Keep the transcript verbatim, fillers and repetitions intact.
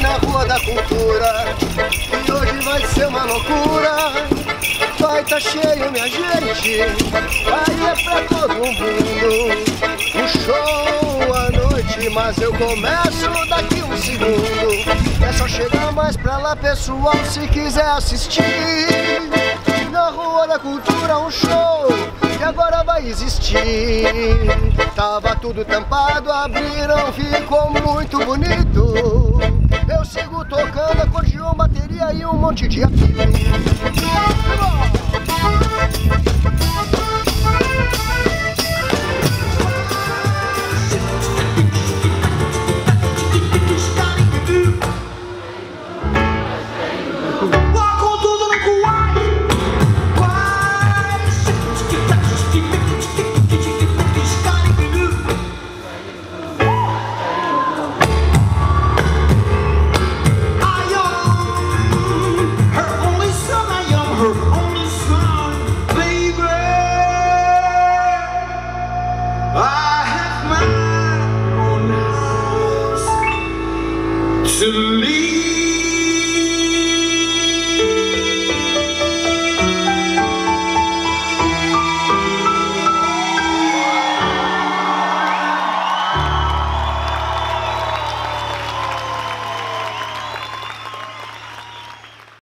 a Rua da Cultura, e hoje vai ser uma loucura. Vai tá cheio, minha gente, aí é pra todo mundo. Um show à noite, mas eu começo daqui um segundo. É só chegar mais pra lá, pessoal, se quiser assistir. Na Rua da Cultura, um show que agora vai existir. Tava tudo tampado, abriram, ficou muito bonito. Eu sigo tocando acordeon, bateria e um monte de apito.